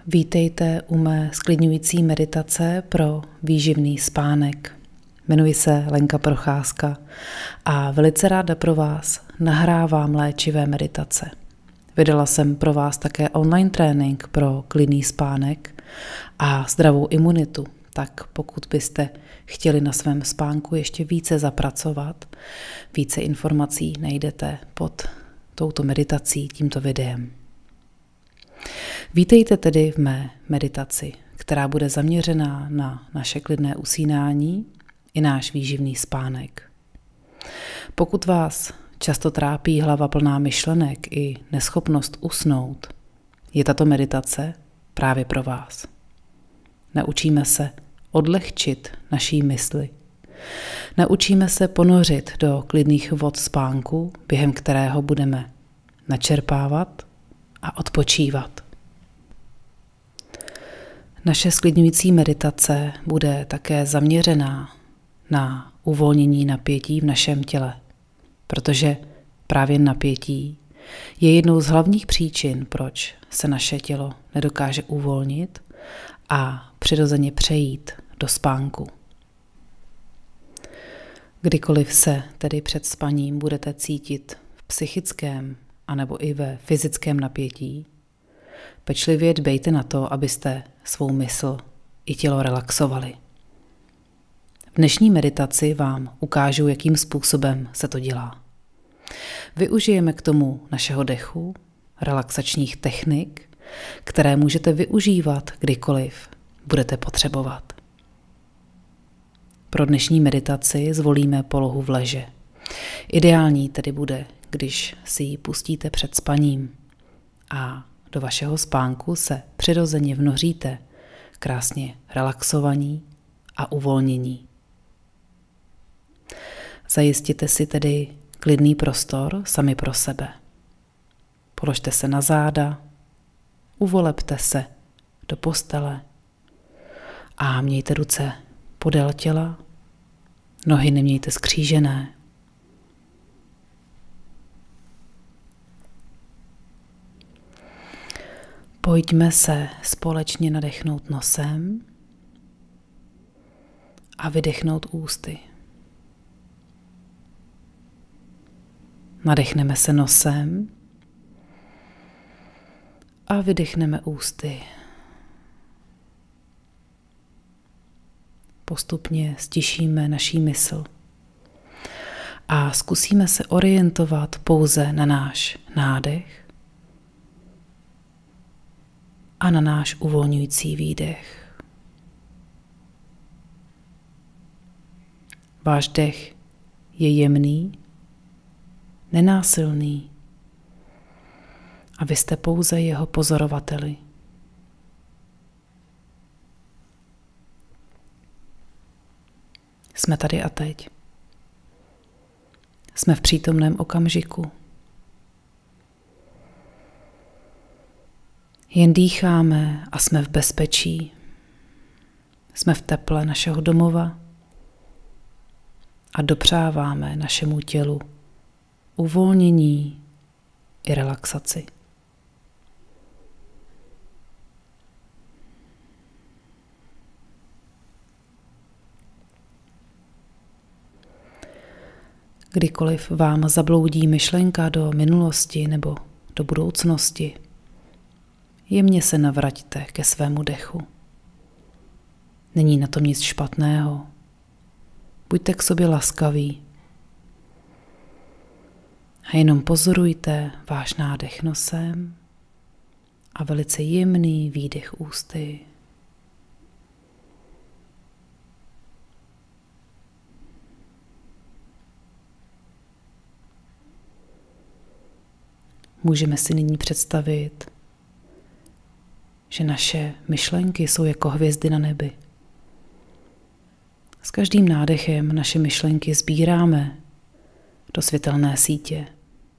Vítejte u mé zklidňující meditace pro výživný spánek. Jmenuji se Lenka Procházka a velice ráda pro vás nahrávám léčivé meditace. Vydala jsem pro vás také online trénink pro klidný spánek a zdravou imunitu, tak pokud byste chtěli na svém spánku ještě více zapracovat, více informací najdete pod touto meditací, tímto videem. Vítejte tedy v mé meditaci, která bude zaměřená na naše klidné usínání i náš výživný spánek. Pokud vás často trápí hlava plná myšlenek i neschopnost usnout, je tato meditace právě pro vás. Naučíme se odlehčit naší mysli. Naučíme se ponořit do klidných vod spánku, během kterého budeme načerpávat a odpočívat. Naše sklidňující meditace bude také zaměřená na uvolnění napětí v našem těle, protože právě napětí je jednou z hlavních příčin, proč se naše tělo nedokáže uvolnit a přirozeně přejít do spánku. Kdykoliv se tedy před spaním budete cítit v psychickém anebo i ve fyzickém napětí, pečlivě dbejte na to, abyste svou mysl i tělo relaxovali. V dnešní meditaci vám ukážu, jakým způsobem se to dělá. Využijeme k tomu našeho dechu, relaxačních technik, které můžete využívat kdykoliv budete potřebovat. Pro dnešní meditaci zvolíme polohu v leže. Ideální tedy bude, když si ji pustíte před spaním a do vašeho spánku se přirozeně vnoříte, krásně relaxovaní a uvolnění. Zajistěte si tedy klidný prostor sami pro sebe. Položte se na záda, uvolepte se do postele a mějte ruce podél těla, nohy nemějte skřížené. Pojďme se společně nadechnout nosem a vydechnout ústy. Nadechneme se nosem a vydechneme ústy. Postupně stišíme naší mysl a zkusíme se orientovat pouze na náš nádech a na náš uvolňující výdech. Váš dech je jemný, nenásilný a vy jste pouze jeho pozorovateli. Jsme tady a teď. Jsme v přítomném okamžiku. Jen dýcháme a jsme v bezpečí. Jsme v teple našeho domova a dopřáváme našemu tělu uvolnění i relaxaci. Kdykoliv vám zabloudí myšlenka do minulosti nebo do budoucnosti, jemně se navraťte ke svému dechu. Není na tom nic špatného. Buďte k sobě laskaví. A jenom pozorujte váš nádech nosem a velice jemný výdech ústy. Můžeme si nyní představit, že naše myšlenky jsou jako hvězdy na nebi. S každým nádechem naše myšlenky sbíráme do světelné sítě.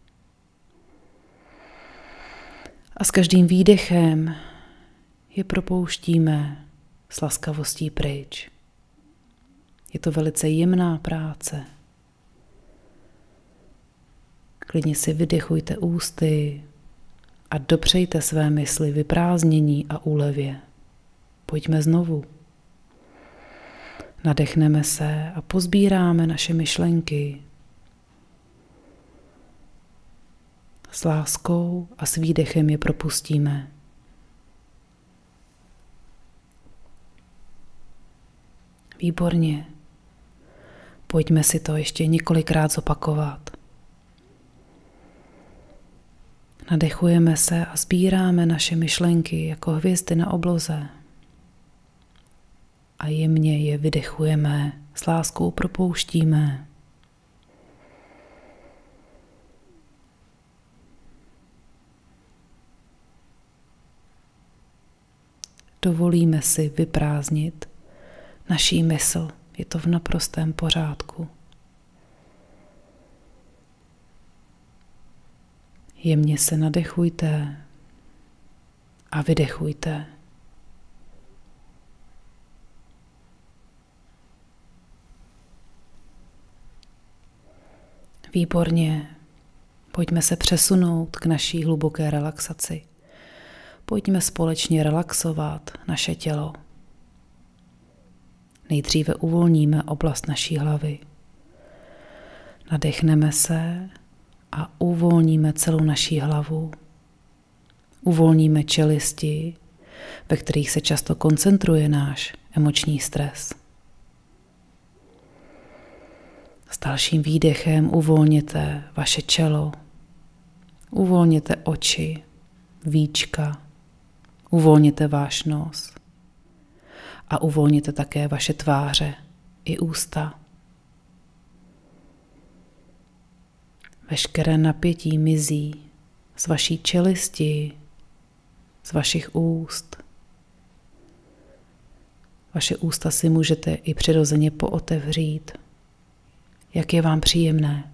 A s každým výdechem je propouštíme s laskavostí pryč. Je to velice jemná práce. Klidně si vydechujte ústy a dopřejte své mysli vyprázdnění a úlevě. Pojďme znovu. Nadechneme se a pozbíráme naše myšlenky. S láskou a s výdechem je propustíme. Výborně. Pojďme si to ještě několikrát zopakovat. Nadechujeme se a sbíráme naše myšlenky jako hvězdy na obloze. A jemně je vydechujeme, s láskou propouštíme. Dovolíme si vyprázdnit naší mysl. Je to v naprostém pořádku. Jemně se nadechujte a vydechujte. Výborně. Pojďme se přesunout k naší hluboké relaxaci. Pojďme společně relaxovat naše tělo. Nejdříve uvolníme oblast naší hlavy. Nadechneme se a uvolníme celou naší hlavu. Uvolníme čelisti, ve kterých se často koncentruje náš emoční stres. S dalším výdechem uvolněte vaše čelo, uvolněte oči, víčka, uvolněte váš nos a uvolněte také vaše tváře i ústa. Veškeré napětí mizí z vaší čelisti, z vašich úst. Vaše ústa si můžete i přirozeně pootevřít, jak je vám příjemné.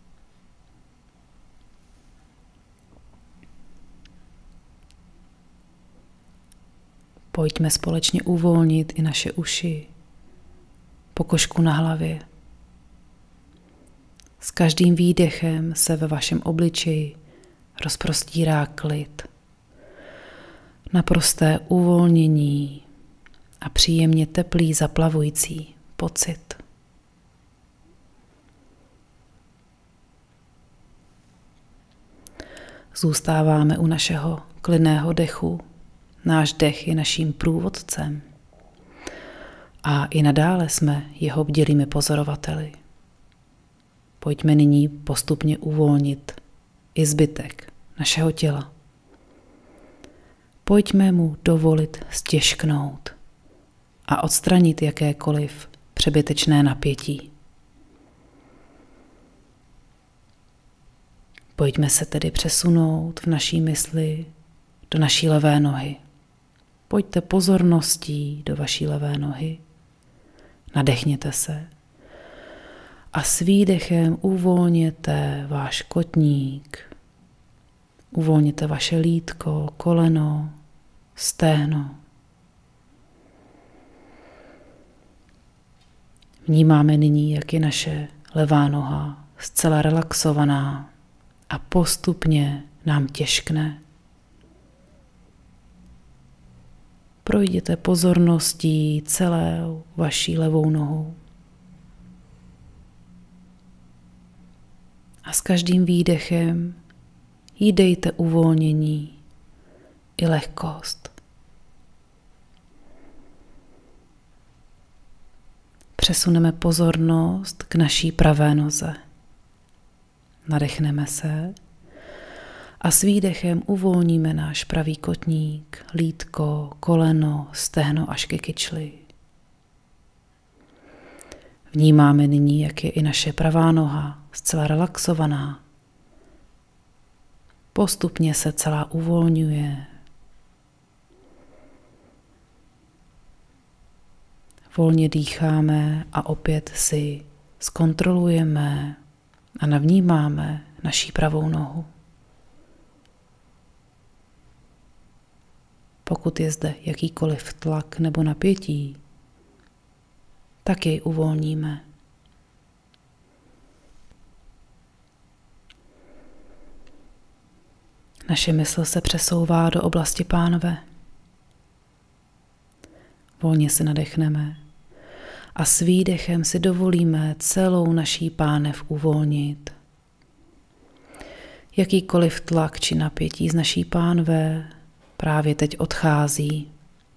Pojďme společně uvolnit i naše uši, pokožku na hlavě. S každým výdechem se ve vašem obličeji rozprostírá klid, naprosté uvolnění a příjemně teplý zaplavující pocit. Zůstáváme u našeho klidného dechu. Náš dech je naším průvodcem a i nadále jsme jeho bdělými pozorovateli. Pojďme nyní postupně uvolnit i zbytek našeho těla. Pojďme mu dovolit stěžknout a odstranit jakékoliv přebytečné napětí. Pojďme se tedy přesunout v naší mysli do naší levé nohy. Pojďte pozorností do vaší levé nohy. Nadechněte se a s výdechem uvolněte váš kotník. Uvolněte vaše lítko, koleno, stehno. Vnímáme nyní, jak je naše levá noha zcela relaxovaná a postupně nám těžkne. Projděte pozorností celou vaší levou nohou. A s každým výdechem jí dejte uvolnění i lehkost. Přesuneme pozornost k naší pravé noze. Nadechneme se a s výdechem uvolníme náš pravý kotník, lítko, koleno, stehno až ke kyčli. Vnímáme nyní, jak je i naše pravá noha zcela relaxovaná. Postupně se celá uvolňuje. Volně dýcháme a opět si zkontrolujeme a navnímáme naší pravou nohu. Pokud je zde jakýkoliv tlak nebo napětí, tak jej uvolníme. Naše mysl se přesouvá do oblasti pánve. Volně se nadechneme a s výdechem si dovolíme celou naší pánev uvolnit. Jakýkoliv tlak či napětí z naší pánve právě teď odchází.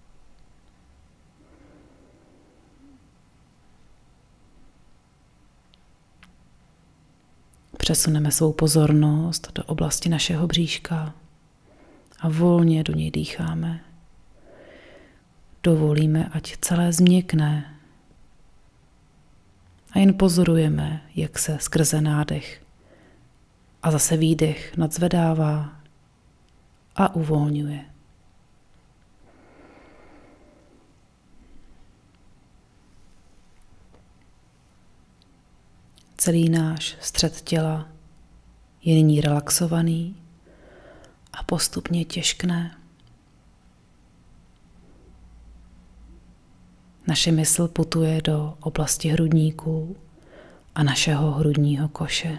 Přesuneme svou pozornost do oblasti našeho bříška a volně do něj dýcháme. Dovolíme, ať celé změkne a jen pozorujeme, jak se skrze nádech a zase výdech nadzvedává a uvolňuje. Celý náš střed těla je nyní relaxovaný a postupně těžkne. Naše mysl putuje do oblasti hrudníků a našeho hrudního koše.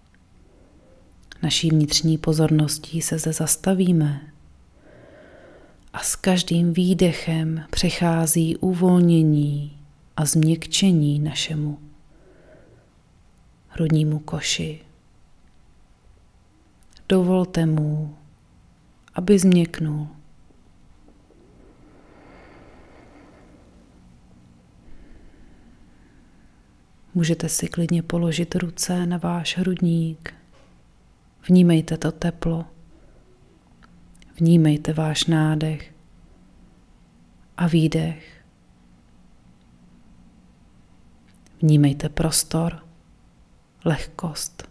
Naší vnitřní pozorností se zde zastavíme a s každým výdechem přechází uvolnění a změkčení našemu hrudnímu koši. Dovolte mu, aby změknul. Můžete si klidně položit ruce na váš hrudník. Vnímejte to teplo. Vnímejte váš nádech a výdech. Vnímejte prostor, lehkost.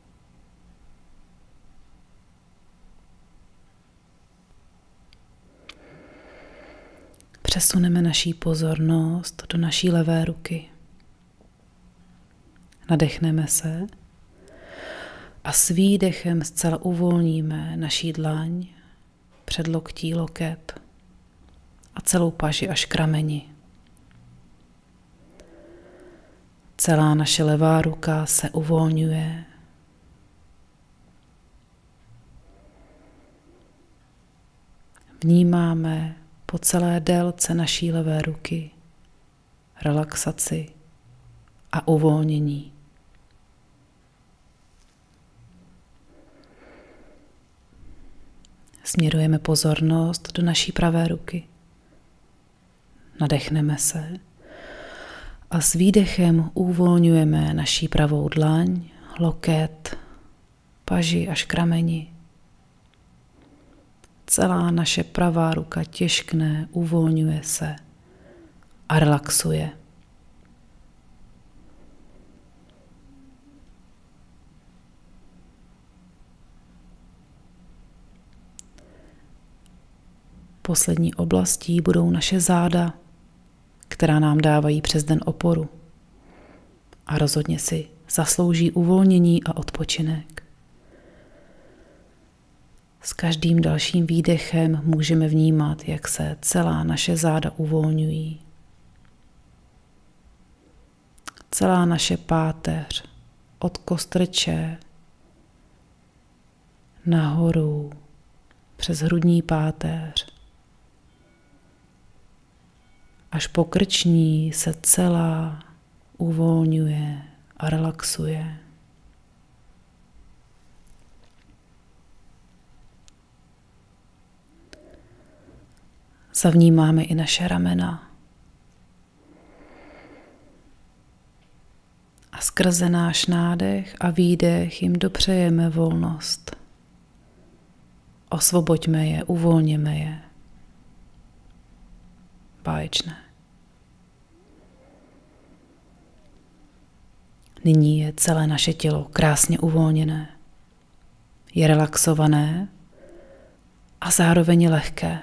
Přesuneme naší pozornost do naší levé ruky. Nadechneme se a s výdechem zcela uvolníme naší dlaň, předloktí, loket a celou paži až k rameni. Celá naše levá ruka se uvolňuje. Vnímáme po celé délce naší levé ruky relaxaci a uvolnění. Směrujeme pozornost do naší pravé ruky. Nadechneme se a s výdechem uvolňujeme naší pravou dlaň, loket, paži až k rameni. Celá naše pravá ruka těžkne, uvolňuje se a relaxuje. Poslední oblastí budou naše záda, která nám dávají přes den oporu a rozhodně si zaslouží uvolnění a odpočinek. S každým dalším výdechem můžeme vnímat, jak se celá naše záda uvolňují. Celá naše páteř od kostrče nahoru přes hrudní páteř až po krční se celá uvolňuje a relaxuje. Zavnímáme i naše ramena. A skrze náš nádech a výdech jim dopřejeme volnost. Osvoboďme je, uvolněme je. Báječné. Nyní je celé naše tělo krásně uvolněné. Je relaxované a zároveň lehké.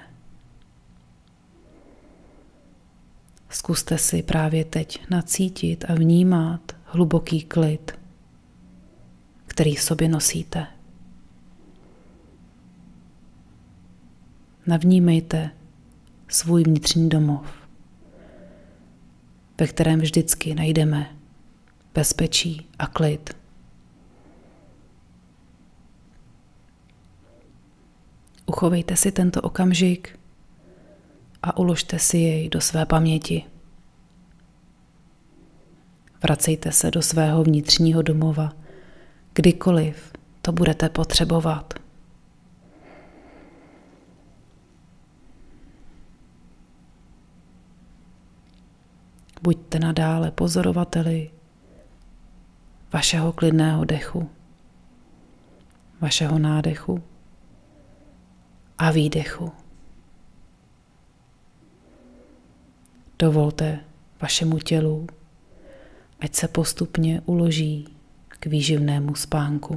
Zkuste si právě teď nacítit a vnímat hluboký klid, který v sobě nosíte. Navnímejte svůj vnitřní domov, ve kterém vždycky najdeme bezpečí a klid. Uchovejte si tento okamžik a uložte si jej do své paměti. Vracejte se do svého vnitřního domova, kdykoliv to budete potřebovat. Buďte nadále pozorovateli vašeho klidného dechu, vašeho nádechu a výdechu. Dovolte vašemu tělu, ať se postupně uloží k výživnému spánku.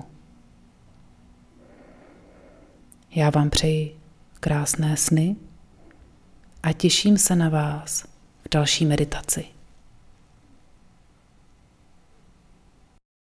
Já vám přeji krásné sny a těším se na vás v další meditaci.